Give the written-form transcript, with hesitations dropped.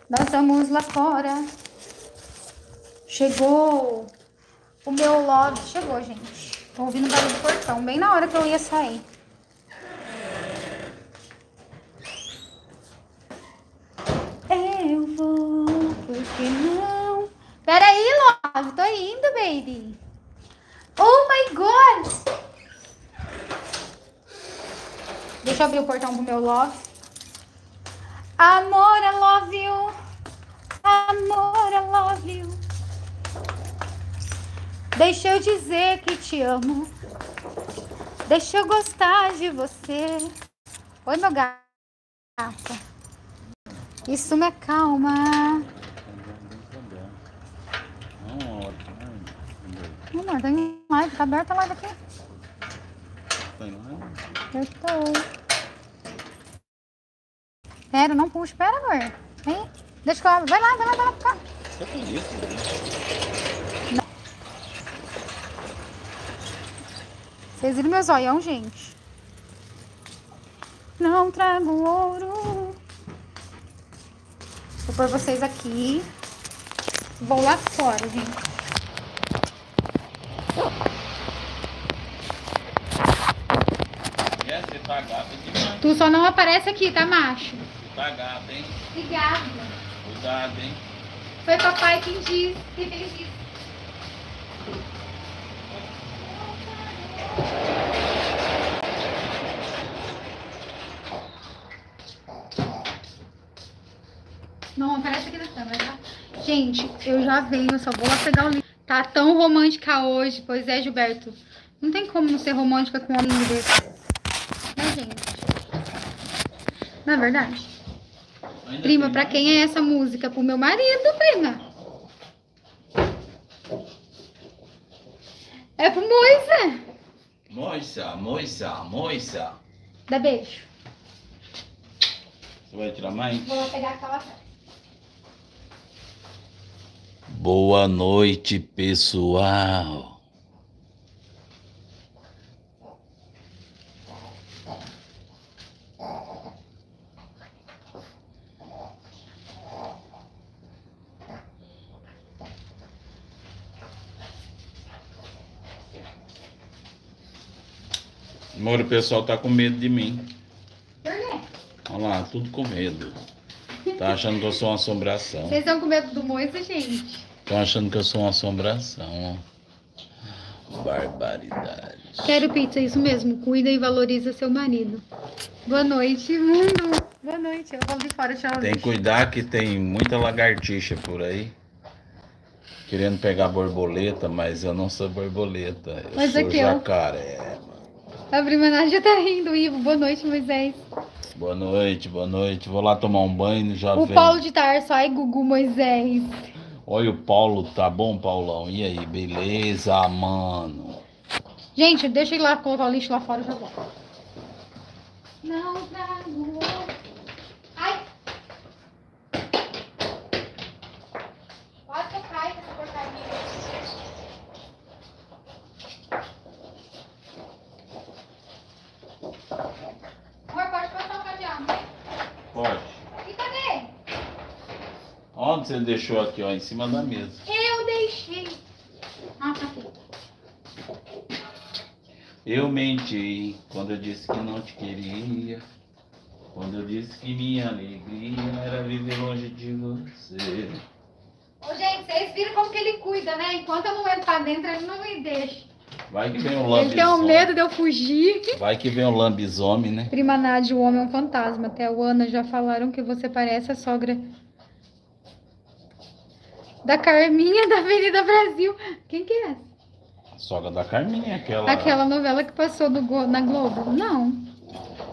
Nós vamos lá fora. Chegou. O meu love chegou, gente. Tô ouvindo o barulho do portão, bem na hora que eu ia sair. Eu vou, por que não? Pera aí, love. Tô indo, baby. Oh, my God. Deixa eu abrir o portão pro meu love. Amor, I love you. Amor, I love you. Deixa eu dizer que te amo. Deixa eu gostar de você. Oi, meu gato. Isso me acalma. Amor, tá em live. Tá aberta a live aqui. Tá em live? Eu estou. Pera, não puxa. Pera, amor. Vem. Deixa que eu abro. Vai lá, vai lá, vai lá. Cá. Tá com isso, né? Vocês viram meu zoião, gente? Não trago ouro. Vou pôr vocês aqui. Vou lá fora, gente. Você tá gata demais. Tu só não aparece aqui, tá, macho? Você tá gata, hein? Obrigada. Cuidado, hein? Foi papai quem disse. Quem fez isso. Não aparece aqui na câmera, tá? Gente, eu já venho, eu só vou lá pegar o livro. Tá tão romântica hoje, pois é, Gilberto. Não tem como não ser romântica com um homem desse. Né, gente? Não é verdade? Ainda Prima, tem pra mais? quem é essa música? Pro meu marido, prima. É pro Moisa. Moça, moça, moça. Dá beijo. Você vai tirar mais? Vou lá pegar aquela atrás. Boa noite, pessoal. Amor, o pessoal tá com medo de mim. Por quê? Olha lá, tudo com medo. Tá achando que eu sou uma assombração. Vocês estão com medo do Moisa, gente? Estão achando que eu sou uma assombração. Ó. Barbaridade. Quero pizza, isso mesmo. Cuida e valoriza seu marido. Boa noite, mundo. Boa noite. Eu vou ali fora, tchau. Tem que cuidar que tem muita lagartixa por aí. Querendo pegar borboleta, mas eu não sou borboleta. Eu Mas sou aqui, ó. jacaré. A prima Nádia tá rindo, Ivo. Boa noite, Moisés. Boa noite, boa noite. Vou lá tomar um banho e já O venho. Paulo de Tarso, ai, Gugu Moisés. Olha o Paulo, tá bom, Paulão? E aí, beleza, mano? Gente, deixa eu ir lá colocar o lixo lá fora, eu já volto. Não trago. Ai! Quase que eu caio com essa porcaria. Amor, pode passar o cadeado, né? Pode. E cadê? Onde você deixou aqui, ó? Em cima da mesa. Eu deixei. Ah, tá aqui. Eu menti quando eu disse que não te queria. Quando eu disse que minha alegria era viver longe de você. Ô, gente, vocês viram como que ele cuida, né? Enquanto eu não entro pra dentro, ele não me deixa. Vai que vem um Ele lambisomem. tem um medo de eu fugir. Vai que vem um lambisomem, né? Prima Nádia, o homem é um fantasma. Até o Ana já falaram que você parece a sogra da Carminha da Avenida Brasil. Quem que é essa? A sogra da Carminha, aquela. Aquela novela que passou na Globo? Não.